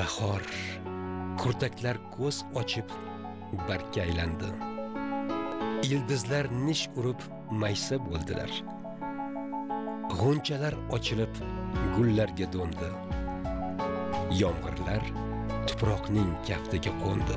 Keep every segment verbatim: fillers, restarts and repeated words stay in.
Bahor, kurtaklar ko'z ochib bargga aylandi. Ildizlar nish urib maysa bo'ldilar. G'unchalar ochilib gullarga do'ndi. Yomg'irlar tuproqning kaftiga qo'ndi.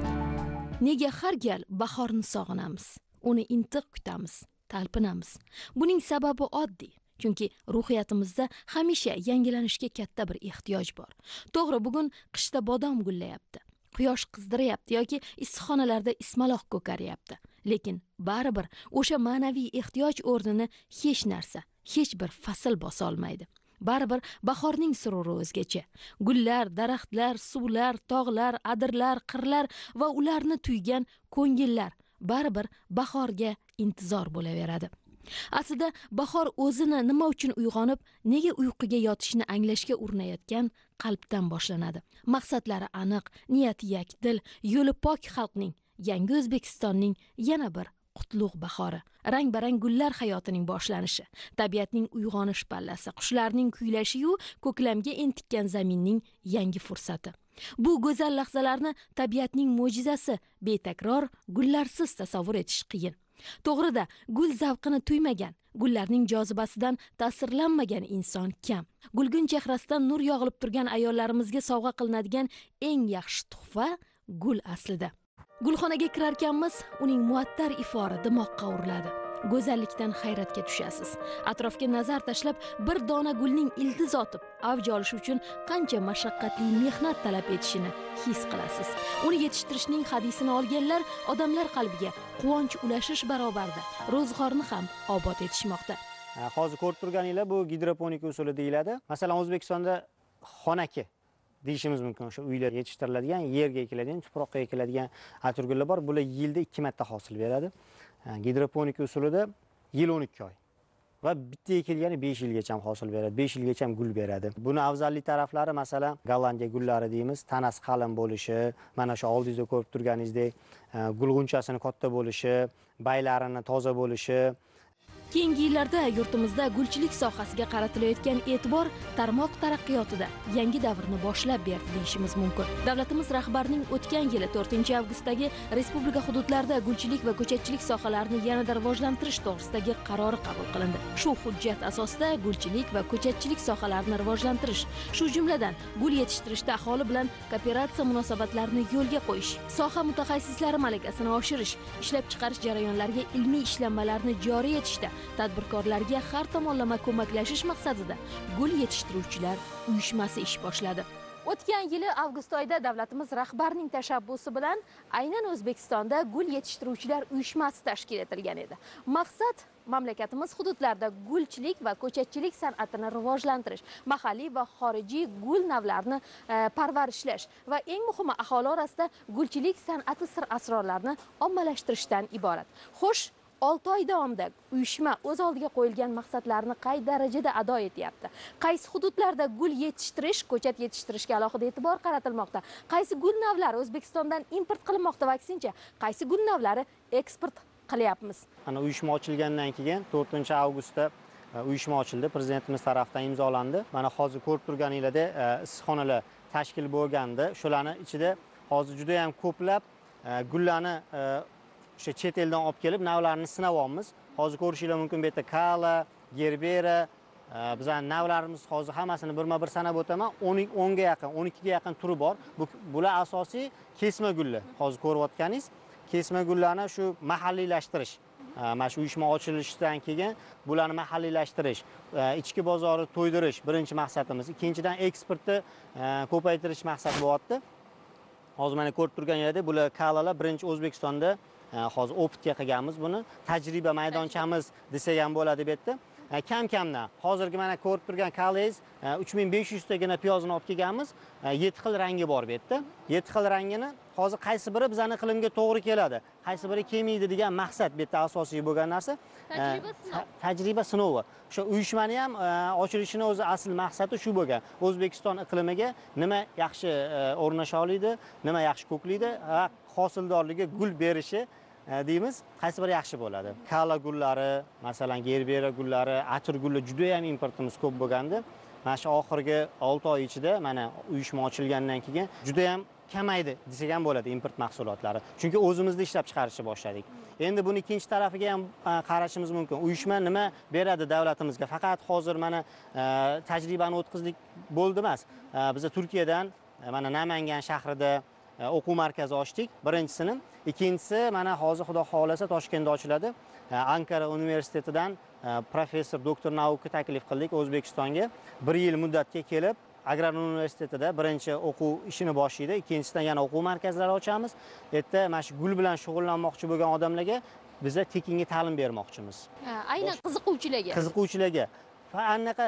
Nega har gal bahorni sog'inamiz, uni intiq kutamiz, talpinamiz? Buning sababi oddiy. Chunki ruhiyatimizda hamisha yangilanishga katta bir ehtiyoj bor. To'g'ri, bugun qishda bodom gullayapti, quyosh qizdiryapti yoki issiqxonalarda ismaloq ko'karyapti. Lekin baribir o'sha ma'naviy ehtiyoj o'rnini hech narsa, hech bir fasl bosa olmaydi. Baribir bahorning sururi o'zgacha. Gullar, daraxtlar, suvlar, tog'lar, adirlar, qirlar va ularni tuygan ko'ngillar baribir bahorga intizor bo'laveradi. Aslida bahor o'zini nima uchun uyg'onib, nega uyquga yotishni anglashga urinayotgan qalbdan boshlanadi. Maqsadlari aniq, niyati yakdil, yo'li pok xalqning, yangi O'zbekistonning yana bir qutlug' bahori. Rang-barang gullar hayotining boshlanishi, tabiatning uyg'onish pallasi, qushlarning kuylashi-yu ko'klamga entikkan zaminning yangi fursati. Bu go'zal lahzalarni tabiatning mo'jizasi betakror gullarsiz tasavvur etish qiyin. To'g'rida, gul zavqini tuymagan, gullarning jozibasidan ta'sirlanmagan inson kam. Gulgun chehrasidan nur yog'ilib turgan ayollarimizga sovg'a qilinadigan eng yaxshi tuhfa gul aslida. Gulxonaga kirarkanmiz, uning muattar ifori dimoqqa uriladi. Go'zallikdan hayratga tushasiz. Atrofga nazar tashlab, bir dona gulning ildiz otib, avj olishi uchun qancha mashaqqatli mehnat talab etishini his qilasiz. Uni yetishtirishning hadisini olganlar odamlar qalbiga quvonch ulashish barobarida ro'zg'orni ham obod etishmoqda. Hozir ko'rib turganinglar bu gidroponika usuli deyiladi. Masalan, O'zbekistonda xonaki deyishimiz mumkin. O'sha uylar yetishtiriladigan, yerga ekiladigan, tuproqqa ekiladigan atirgullar bor. Bular yilda ikki marta hosil beradi. Gidroponika usulida yil o'n ikki oy va bitta ekilgani besh yilgacha hosil beradi, besh yilgacha gul beradi. Buni afzallik taraflari masalan Gollandiya gullari deymiz, tanasi qalin bo'lishi, mana shu oldingizda ko'rib turganingizdek gulg'unchasini katta bo'lishi, baylarini toza bo'lishi. Keyingi yillarda yurtimizda gulchilik sohasiga qaratilayotgan e'tibor tarmoq taraqqiyotida yangi davrni boshlab berdi deyishimiz mumkin. Davlatimiz rahbarining o'tgan yili to'rtinchi avgustdagi respublika hududlarida gulchilik va ko'chatchilik sohalarini yanada rivojlantirish to'g'risidagi qarori qabul qilindi. Shu hujjat asosida gulchilik va ko'chatchilik sohalarini rivojlantirish, shu jumladan gul yetishtirishda aholi bilan kooperatsiya munosabatlarini yo'lga qo'yish, soha mutaxassislari malakasini oshirish, ishlab chiqarish jarayonlariga ilmiy ishlanmalarni joriy etishda tadbirkorlarga har tomonlama ko'maklashish maqsadida gul yetishtiruvchilar uyushmasi ish boshladi. O'tgan yili avgust oyida davlatimiz rahbarining tashabbusi bilan aynan O'zbekistonda gul yetishtiruvchilar uyushmasi tashkil etilgan edi. Maqsad mamlakatimiz hududlarida gulchilik va ko'chatchilik san'atini rivojlantirish, mahalliy va xorijiy gul navlarini e, parvarishlash va eng muhimi aholi orasida gulchilik san'ati sir asrorlarini ommalashtirishdan iborat. Xo'sh, olti oy davomida uyushma o'z oldiga qo'yilgan maqsadlarni qay darajada ado etyapti? Qaysi hududlarda gul yetishtirish, ko'chat yetishtirishga alohida e'tibor qaratilmoqda? Qaysi gul navlari O'zbekistondan import qilinmoqda va aksincha, qaysi gul navlari eksport qilyapmiz? Ana uyushma ochilgandan keyin to'rtinchi avgustda uyushma ochildi, prezidentimiz tomonidan imzolandi. Mana hozir ko'rib turganingizda issiqxonalar tashkil bo'lganda, shularning ichida hozir juda ham ko'plab gullarni o'sha chet eldan olib kelib navlarini sinab olamiz. Hozir ko'rishinglar mumkin, bu yerda Kala, Gerbera, bizning navlarimiz hozir hammasini birma-bir sanab o'taman. o'n ga yaqin, o'n ikki ga yaqin turi bor. Bu bular asosiy kesma gullar. Hozir ko'rayotganingiz kesma gullarni shu mahalliylashtirish. Mana shu uyushma ochilishidan keyin bularni mahalliylashtirish, ichki bozorni to'ydirish birinchi maqsadimiz. Ikkinchidan eksportni ko'paytirish maqsadi bo'lyapti. Hozir mana ko'rib turganingizdek, bular Kalalar birinchi O'zbekistonda hozir optga qilganmiz buni. Tajriba maydonchamiz desak ham bo'ladi bu yerda. Kam-kamdan hozirgi mana ko'rib turgan Kalays uch ming besh yuz tagina piyozni olib kelganmiz. yetti xil rangi bor bu yerda. yetti xil rangini hozir qaysi biri bizning iqlimga to'g'ri keladi, qaysi biri kelmaydi degan maqsad bu yerda asosiy bo'lgan narsa. Tajriba sinov. Tajriba sinovi. O'sha uyushmani ham ochilishini o'zi asl maqsadi shu bo'lgan. O'zbekiston iqlimiga nima yaxshi o'rnasha oladi, nima yaxshi ko'klaydi va hosildorligi gul berishi deymiz, qaysi biri yaxshi bo'ladi. Kala gullari, masalan, Gerbera gullari, atir gullar juda ham importimiz ko'p bo'lganda, mana shu oxirgi olti oy ichida mana uyushma ochilgandan keyin juda ham kamaydi desak ham bo'ladi import mahsulotlari. Chunki o'zimizda ishlab chiqarishni boshladik. Endi buni ikkinchi tarafiga ham qarashimiz mumkin. Uyushma nima beradi davlatimizga? Faqat hozir mana tajribani o'tkazdik bo'ldi emas. Biz Turkiyadan mana Namangan shahrida o'quv markazi ochdik, birinchisini. Ikkinchisi mana hozir xudo xolasa Toshkentda ochiladi. Ankara universitetidan professor doktor nauka taklif qildik O'zbekistonga. bir yil muddatga kelib Agrar universitetida birinchi o'quv ishini boshlaydi, ikkinchisidan yana o'quv markazlari ochamiz. Erta mana shu gul bilan shug'ullanmoqchi bo'lgan odamlarga biz tekinga ta'lim bermoqchimiz. Ha, aynan qiziquvchilarga. Qiziquvchilarga. Va anaqa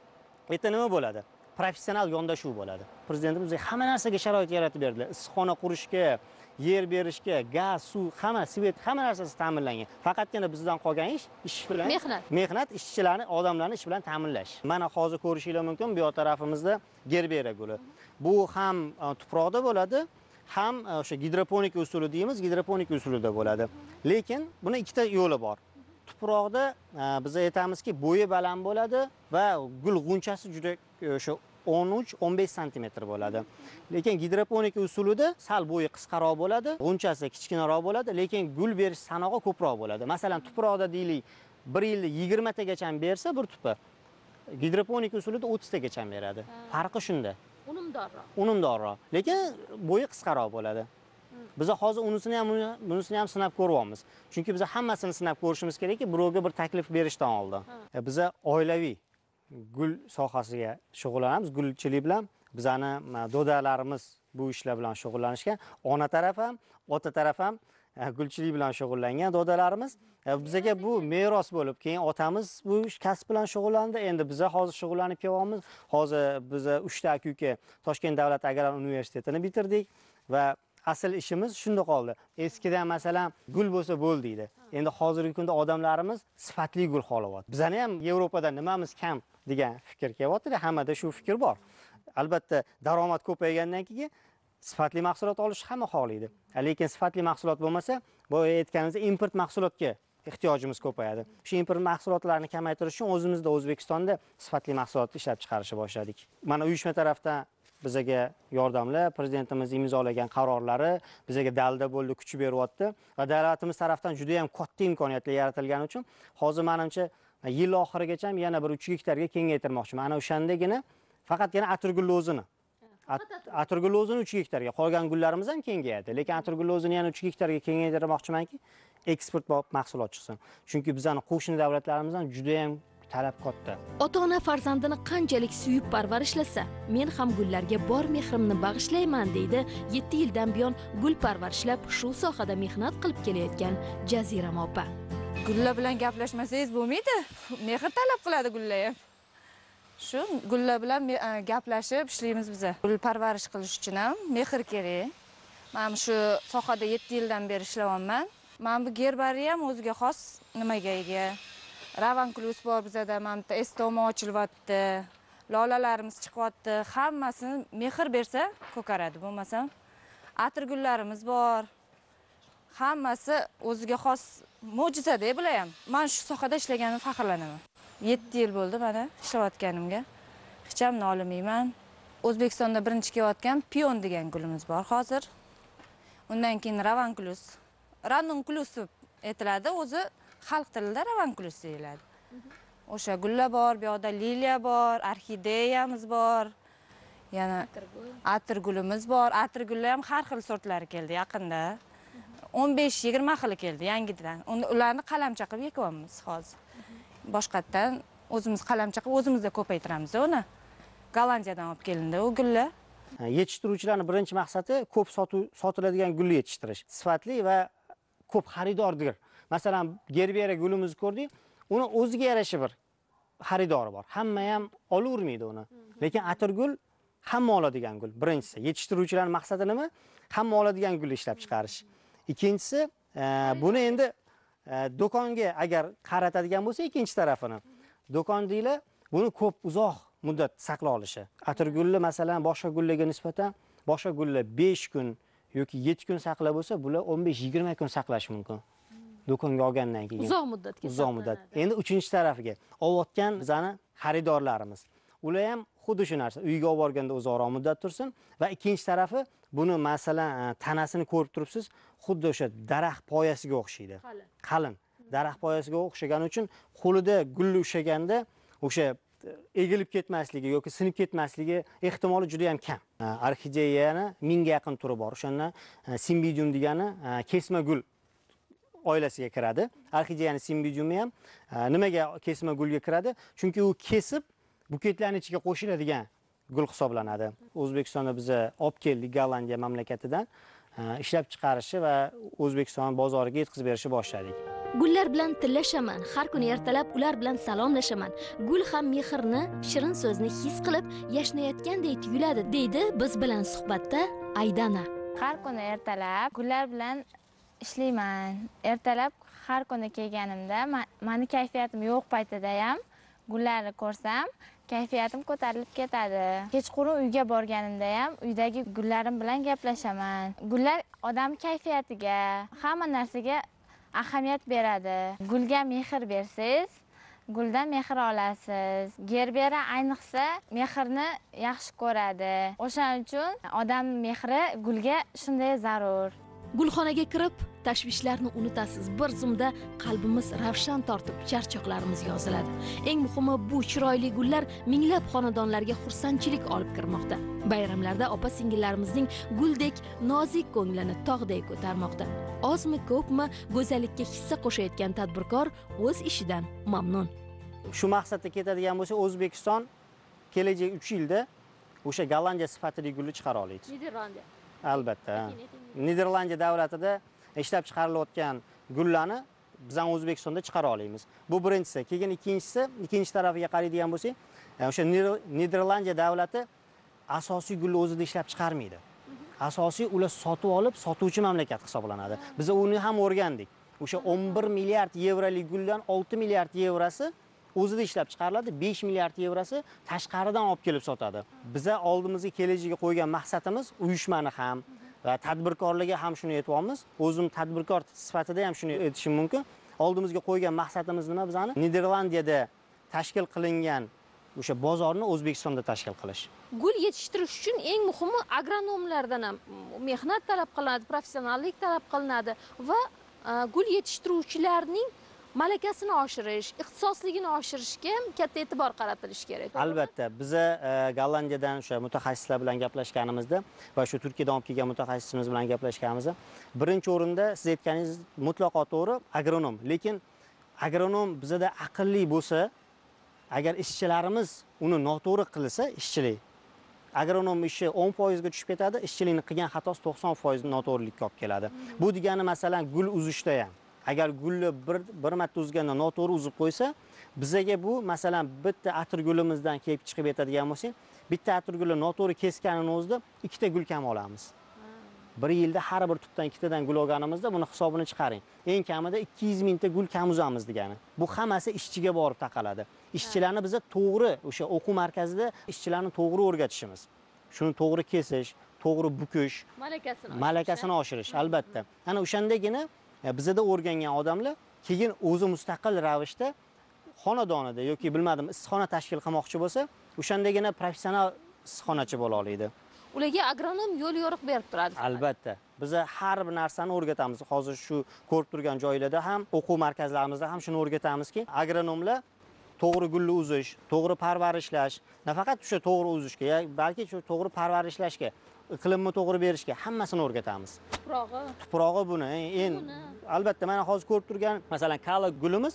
erta nima bo'ladi? Professional yondashuv bo'ladi. Prezidentimiz hamma narsaga sharoit yaratib berdilar. Issiqxona qurishga, yer berishga, gaz, suv, hamma, svet, hamma narsasi ta'minlangan. Faqatgina bizdan qolgan ish ish bilan mehnat. Mehnat ishchilarni, odamlarni ish bilan ta'minlash. Mana hozir ko'rishinglar mumkin, bu tarafimizda gerbera guli. Bu ham tuproqda bo'ladi, ham o'sha gidroponik usuli deymiz, gidroponik usulida bo'ladi. Lekin buni ikkita yo'li bor. Tuproqda biz aytamizki, bo'yi baland bo'ladi va gul g'unchasi juda o'sha o'n uch o'n besh santimetr bo'ladi. Lekin gidroponik usulida sal bo'yi qisqaroq bo'ladi, g'unchasi kichkinaroq bo'ladi, lekin gul berish sanog'i ko'proq bo'ladi. Masalan, tuproqda deylik bir yilda yigirma tagacha bersa bir tupa, gidroponik usulida o'ttiz tagacha beradi. Farqi shunda. Unumdorroq. Unumdorroq, lekin bo'yi qisqaroq bo'ladi. Biz hozir unisini ham bunisini ham sinab ko'ryapmiz. Chunki biz hammasini sinab ko'rishimiz kerakki, birovga bir taklif berishdan oldin. Biz oilaviy gul sohasiga shug'ullanamiz, gulchilik bilan. Bizani dodalarimiz bu ishlar bilan shug'ullanishgan. Ona taraf ham, ota taraf ham gulchilik bilan shug'ullangan dodalarimiz. Bizga bu meros bo'lib, keyin otamiz bu kasb bilan shug'ullandi. Endi biz hozir shug'ullanib kelyapmiz. Hozir biz uchta aka-uka Toshkent davlat agrar universitetini bitirdik va asl ishimiz shunda qoldi. Eskidan masalan gul bo'lsa bo'l deydi. Endi hozirgi kunda odamlarimiz sifatli gul xohlayapti. Bizani ham Yevropada nimamiz kam degan fikr kelyapti, hammada shu fikr bor. Albatta, daromad ko'paygandan keyin sifatli mahsulot olish hamma xohlaydi. Lekin sifatli mahsulot bo'lmasa, bu aytganimizda import mahsulotga ehtiyojimiz ko'payadi. Shu import mahsulotlarni kamaytirish uchun o'zimizda O'zbekistonda sifatli mahsulot ishlab chiqarishni boshladik. Mana uyushma tarafdan bizga yordamlar, prezidentimiz imzolagan qarorlari bizga dalda bo'ldi, kuch beryapti va davlatimiz tarafdan juda ham katta imkoniyatlar yaratilgani uchun hozir menimcha yil oxirigacha yana bir uch gektarga kengaytirmoqchiman. Ana o'shandagina faqatgina atirgul o'zini. Atirgul o'zini uch gektarga, qolgan gullarimiz ham kengayadi. Lekin atirgul o'zini yana uch gektarga kengaytirmoqchimanki, eksport mahsulot chiqsin. Chunki bizning qo'shni davlatlarimizdan juda ham talab katta. Ota-ona farzandini qanchalik suyib parvarishlasa, men ham gullarga bor mehrimni bag'ishlayman deydi yetti yildan buyon gul parvarishlab shu sohada mehnat qilib kelayotgan Jazirama opa. Gullar bilan gaplashmasangiz bo'lmaydi. Mehr talab qiladi gullar ham. Shu gullar bilan gaplashib ishlaymiz biz. Gul parvarish qilish uchun ham mehr kerak. Men shu sohada yetti yildan beri ishlayapman. Men bu gerbariya ham o'ziga xos nimaga ega? Ravankulus bor bizada, mana estoma ochilyapti. Lolalarimiz chiqyapti. Hammasini mehr bersa ko'karadi. Bo'lmasa atirgullarimiz bor. Hammasi o'ziga xos mo'jiza-da bular ham. Men shu sohada ishlaganimga faxrlanaman. yetti yil bo'ldi mana ishlayotganimga. Hech ham nolimayman. O'zbekistonda birinchi kelayotgan pion degan gulimiz bor hozir. Undan keyin ravankulus. Ranunculus aytiladi, o'zi xalq tilida ravankulus deyiladi. O'sha gullar bor, bu yoqda liliya bor, orxideyamiz bor. Yana atirgulimiz bor. Atirgullar ham har xil sortlari keldi yaqinda. o'n besh yigirma xil keldi yangidan. Ularni qalamcha qilib ekyapmiz hozir. Boshqatdan o'zimiz qalamcha qilib o'zimizda ko'paytiramiz uni. Gollandiyadan olib kelindi u gullar. Yetishtiruvchilarning birinchi maqsadi ko'p sotiladigan gulni yetishtirish. Sifatli va ko'p xaridordir. Masalan, gerbera gulimizni ko'rdik, uni o'ziga yarasha bir xaridori bor. Hamma ham olavermaydi uni. Lekin atirgul hamma oladigan gul. Birinchisi, yetishtiruvchilarning maqsadi nima? Hamma oladigan gul ishlab chiqarish. Ikkinchisi, buni endi do'konga agar qaratadigan bo'lsa, ikkinchi tarafini do'kondaglar buni ko'p uzoq muddat saqlab olishi. Atirgulni masalan boshqa gullarga nisbatan boshqa gullar besh kun yoki yetti kun saqlab bo'lsa, bular o'n besh yigirma kun saqlash mumkin. Do'konga olgandan keyin. Uzoq muddatga. Uzoq muddat. Endi uchinchi tarafiga olayotgan bizani xaridorlarimiz. ular ham xuddi shu narsa. Uyga olib borganda uzoqroq muddat tursin va ikkinchi tarafi buni masalan tanasini ko'rib turibsiz, xuddi o'sha daraxt poyasiga o'xshaydi. Qalin. Daraxt poyasiga o'xshagani uchun qo'lida gulli ushaganda o'sha egilib ketmasligi yoki sinib ketmasligi ehtimoli juda ham kam. Orxideyani mingga yaqin turi bor. O'shandan simbidium degani kesma gul oilasiga kiradi. Orxideyani simbidiumi ham nimaga kesma gulga kiradi? Chunki u kesib buketlarning ichiga qo'shiladigan gul hisoblanadi. O'zbekistonda biz olib keldik Gollandiya mamlakatidan ishlab chiqarishi va O'zbekiston bozoriga yetkazib berishni boshladik. Gullar bilan tillashaman, har kuni ertalab ular bilan salomlashaman. Gul ham mehrni, shirin so'zni his qilib yashnayotgandek tuyuladi, deydi biz bilan suhbatda Aydana. Har kuni ertalab gullar bilan ishlayman. Ertalab har kuni kelganimda, meni kayfiyatim yo'q paytida ham gullarni ko'rsam, kayfiyatim ko'tarilib ketadi. Kechqurun uyga borganimda ham uydagi gullarim bilan gaplashaman. Gullar odam kayfiyatiga, hamma narsaga ahamiyat beradi. Gulga mehr bersangiz, guldan mehr olasiz. Gerbera ayniqsa mehrni yaxshi ko'radi. O'shaning uchun odam mehri gulga shunday zarur. Gulxonaga kirib, tashvishlarni unutasiz. Bir zumda qalbimiz ravshan tortib, charchoqlarimiz yoziladi. Eng muhimi, bu chiroyli gullar minglab xonadonlarga xursandchilik olib kirmoqda. Bayramlarda opa-singillarimizning guldek nozik ko'nglini tog'dek ko'tarmoqda. Ozmi ko'pmi go'zallikka hissa qo'shayotgan tadbirkor o'z ishidan mamnun. Shu maqsadda ketadigan bo'lsa, O'zbekiston kelajak uch yilda o'sha Gollandiya sifatidagi gulni chiqara oladi. Niderlandiya. Albatta. Niderlandiya davlatida ishlab chiqarilayotgan gullarni biz ham O'zbekistonda chiqara olamiz. Bu birinchisi. Keyin ikkinchisi, ikkinchi tarafiga qaraydigan bo'lsak, o'sha Niderlandiya davlati asosiy gulni o'zida ishlab chiqarmaydi. Asosiy ular sotib olib, sotuvchi mamlakat hisoblanadi. Biz uni ham o'rgandik. O'sha o'n bir milliard yevrolik guldan olti milliard yevrosi o'zida ishlab chiqariladi, besh milliard yevrosi tashqaridan olib kelib sotadi. Biza oldimizga kelajagiga qo'ygan maqsadimiz uyushmani ham va tadbirkorlarga ham shuni aytyapmiz. O'zim tadbirkor sifatida ham shuni aytishim mumkin. Oldimizga qo'ygan maqsadimiz nima bizani? Niderlandiyada tashkil qilingan o'sha bozorni O'zbekistonda tashkil qilish. Gul yetishtirish uchun eng muhimi agronomlardan ham mehnat talab qilinadi, professionallik talab qilinadi va gul yetishtiruvchilarning malakasini oshirish, ixtisosligini oshirishga ham katta e'tibor qaratilishi kerak. Albatta, biz Gollandiyadan o'sha mutaxassislar bilan gaplashganimizda va shu Turkiyadan olib kelgan mutaxassisimiz bilan gaplashganimizda, birinchi o'rinda siz aytganingiz mutlaqo to'g'ri, agronom. Lekin agronom bizda aqlli bo'lsa, agar ishchilarimiz uni noto'g'ri qilsa, ishchilik agronom ishi o'n foiz ga tushib ketadi, ishchilikni qilgan xatosi to'qson foiz noto'g'rilikka olib keladi. Bu degani masalan gul uzishda ham agar gulni bir bir marta uzganda noto'g'ri uzib qo'ysa, bizaga bu masalan bitta atir gulimizdan kelib chiqib yetadigan bo'lsa, bitta atir gulni noto'g'ri kesganini o'zida ikkita gul kam olamiz. Bir yilda har bir tupdan ikkitadan gul olganimizda buni hisobini chiqaring. Eng kamida ikki yuz mingta gul kam uzamiz degani. Bu hammasi ishchiga borib taqaladi. Ishchilarni biz to'g'ri o'sha o'quv markazida ishchilarni to'g'ri o'rgatishimiz. Shuni to'g'ri kesish, to'g'ri bukish, malakasini malakasini oshirish albatta. Ana o'shandagina bizda o'rgangan odamlar keyin o'zi mustaqil ravishda xonadonida yoki bilmadim issiqxona tashkil qilmoqchi bo'lsa, o'shandagina professional issiqxonachi bo'la oladi. Ularga agronom yo'l yo'riq berib turadi. Albatta. Biz har bir narsani o'rgatamiz. Hozir shu ko'rib turgan joylarda ham, o'quv markazlarimizda ham shuni o'rgatamizki, agronomlar to'g'ri gulni uzish, to'g'ri parvarishlash, nafaqat o'sha to'g'ri uzishga, balki shu to'g'ri parvarishlashga, iqlimni to'g'ri berishga hammasini o'rgatamiz. Tuprog'i. Tuprog'i buni en albatta mana hozir ko'rib turgan masalan kala gulimiz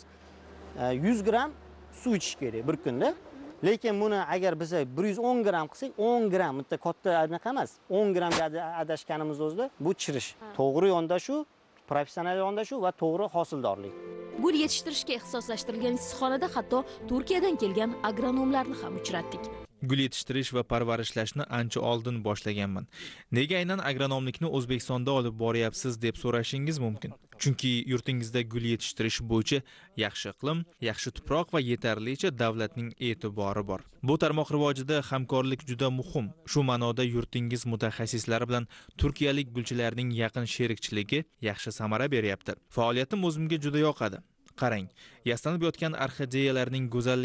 yuz gram suv ichish kerak bir kunda. Lekin buni agar biz bir yuz o'n gram qilsak, o'n gram bitta katta anaqa emas, o'n gramga adashganimiz o'zida bu chirish. To'g'ri yondashuv, professional yondashuv va to'g'ri hosildorlik. Gul yetishtirishga ixtisoslashtirilgan issiqxonada hatto Turkiyadan kelgan agronomlarni ham uchratdik. Gul yetishtirish va parvarishlashni ancha oldin boshlaganman. Nega aynan agronomlikni O'zbekistonda olib boryapsiz deb so'rashingiz mumkin. Chunki yurtingizda gul yetishtirish bo'yicha yaxshi iqlim, yaxshi tuproq va yetarlicha davlatning e'tibori bor. Bu tarmoq rivojida hamkorlik juda muhim. Shu ma'noda yurtingiz mutaxassislari bilan turkiyalik gulchilarning yaqin sherikchiligi yaxshi samara beryapti. Faoliyatim o'zimga juda yoqadi. Qarang, yastanib yotgan orxideyalarning go'zalligini,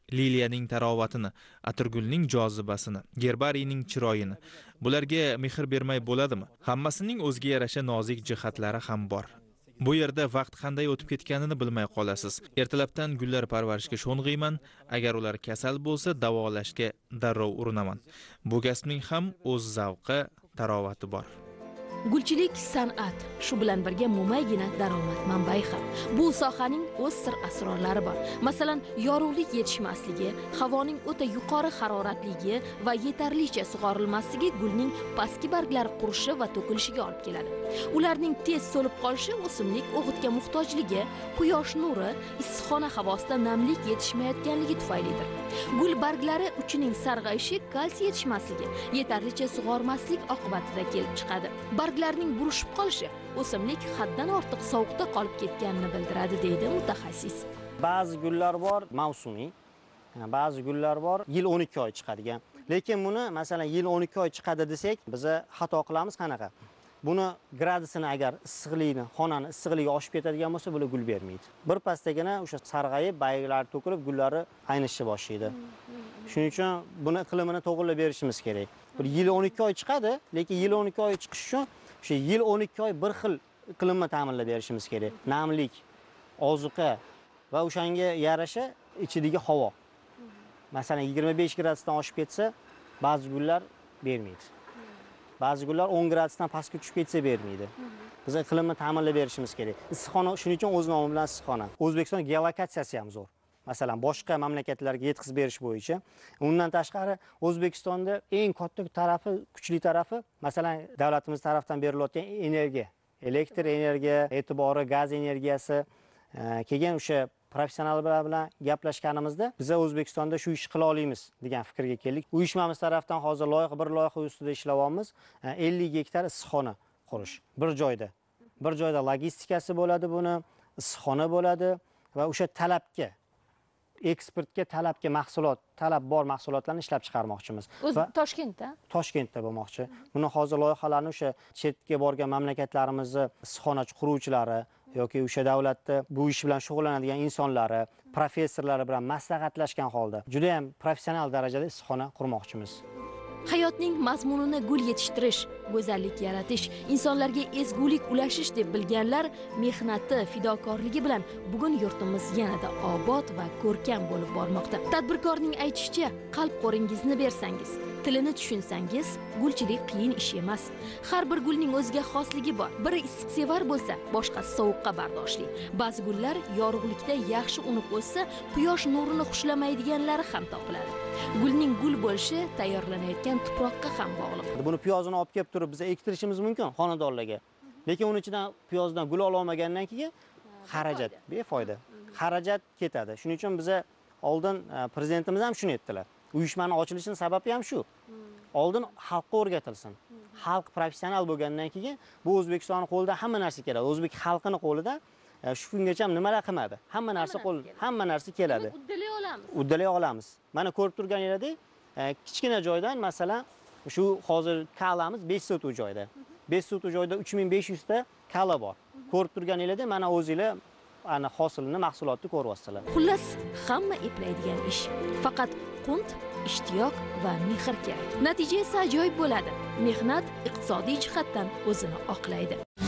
liliyaning tarovatini, atirgulning jozibasini, gerbariyning chiroyini. Bularga mehr bermay bo'ladimi? Hammasining o'ziga yarasha nozik jihatlari ham bor. Bu yerda vaqt qanday o'tib ketganini bilmay qolasiz. Ertalabdan gullar parvarishga sho'ng'iyman, agar ular kasal bo'lsa, davolashga darrov urinaman. Bu kasbning ham o'z zavqi, tarovati bor. Gulchilik san'at, shu bilan birga mo'maygina daromad manbai ham. Bu sohaning o'z sir asrorlari bor. Masalan, yorug'lik yetishmasligi, havoning o'ta yuqori haroratligi va yetarlicha sug'orilmasligi gulning pastki barglari qurishi va to'kilishiga olib keladi. Ularning tez so'lib qolishi o'simlik o'g'itga muhtojligi, quyosh nuri, issiqxona havosida namlik yetishmayotganligi tufaylidir. Gul barglari uchining sarg'ayishi, kalsiy yetishmasligi, yetarlicha sug'ormaslik oqibatida kelib chiqadi. Barglarning burishib qolishi o'simlik haddan ortiq sovuqda qolib ketganini bildiradi, deydi mutaxassis. Ba'zi gullar bor mavsumiy, ba'zi gullar bor yil o'n ikki oy chiqadigan. Lekin buni masalan yil o'n ikki oy chiqadi desak, biz xato qilamiz qanaqa? Buni gradusini agar issiqlikni, xonani issiqligi oshib ketadigan bo'lsa, bular gul bermaydi. Bir pastagina o'sha sarg'ayib, bayglari to'kilib, gullari aynishni boshlaydi. Shuning uchun buni iqlimini to'g'rilab berishimiz kerak. Bir yil o'n ikki oy chiqadi, lekin yil o'n ikki oy chiqish uchun o'sha yil o'n ikki oy bir xil iqlimni ta'minlab berishimiz kerak. Namlik, ozuqa va o'shanga yarasha ichidagi havo. Masalan, yigirma besh gradusdan oshib ketsa, ba'zi gullar bermaydi. Ba'zi gullar o'n gradusdan pastga tushib ketsa bermaydi. Biz iqlimni ta'minlab berishimiz kerak. Issiqxona shuning uchun o'z nomi bilan issiqxona. O'zbekiston geolokatsiyasi ham zo'r. Masalan, boshqa mamlakatlarga yetkazib berish bo'yicha. Undan tashqari O'zbekistonda eng katta tarafi, kuchli tarafi, masalan, davlatimiz tarafdan berilayotgan energiya, elektr energiya, e'tibori gaz energiyasi. Keyin o'sha professionallar bilan gaplashganimizda biz O'zbekistonda shu ish qila olamiz degan fikrga keldik. Uyushmamiz tarafdan hozir loyiha bir loyiha ustida ishlayapmiz. ellik gektar issiqxona qurish bir joyda. Bir joyda logistikasi bo'ladi buni, issiqxona bo'ladi va o'sha talabga eksportga talabga mahsulot, talab bor mahsulotlarni ishlab chiqarmoqchimiz. O'zi Toshkentda? Toshkentda bo'lmoqchi. Buni hozir loyihalarni o'sha chetga borgan mamlakatlarimizni issiqxonachi quruvchilari yoki o'sha davlatda bu ish bilan shug'ullanadigan insonlari, professorlari bilan maslahatlashgan holda juda ham professional darajada issiqxona qurmoqchimiz. Hayotning mazmunini gul yetishtirish, go'zallik yaratish, insonlarga ezgulik ulashish deb bilganlar mehnati, fidokorligi bilan bugun yurtimiz yanada obod va ko'rkam bo'lib bormoqda. Tadbirkorning aytishicha, qalb qo'ringizni bersangiz, tilini tushunsangiz, gulchilik qiyin ish emas. Har bir gulning o'ziga xosligi bor. Biri issiqsevar bo'lsa, boshqasi sovuqqa bardoshli. Ba'zi gullar yorug'likda yaxshi unib o'ssa, quyosh nurini xushlamaydiganlari ham topiladi. Gulning gul bo'lishi tayyorlanayotgan tuproqqa ham bog'liq. Buni piyozini olib kelib turib biz ektirishimiz mumkin xonadonlarga. Lekin uning ichidan piyozdan gul ola olmagandan keyin xarajat befoyda. Xarajat ketadi. Shuning uchun biz oldin prezidentimiz ham shuni aytdilar. Uyushmani ochilishining sababi ham shu. Oldin xalqqa o'rgatilsin. Xalq professional bo'lgandan keyin bu O'zbekistonning qo'lida hamma narsa keladi. O'zbek xalqining qo'lida shu kungacha nimalar qilmadi? Hamma narsa qo'l, hamma narsa keladi. Uddalay olamiz. Uddalay olamiz. Mana ko'rib turganingizdek, kichkina joydan masalan shu hozir kalamiz besh sot u joyda. besh sot u joyda uch ming besh yuz ta kala bor. Ko'rib turganingizdek, mana o'zingizlar ana hosilni, mahsulotni ko'ryapsizlar. Xullas, hamma eplaydigan ish. Faqat qunt, ishtiyoq va mehr kerak. Natija esa ajoyib bo'ladi. Mehnat iqtisodiy jihatdan o'zini oqlaydi.